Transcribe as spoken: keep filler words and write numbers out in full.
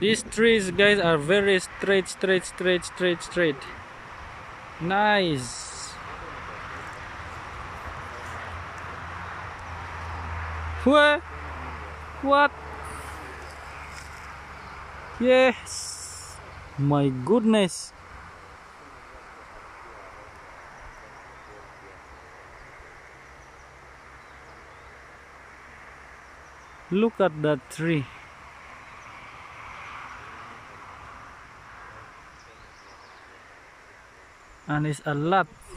These trees, guys, are very straight, straight, straight, straight, straight. Nice. What? What? Yes. My goodness. Look at that tree. And it's a lot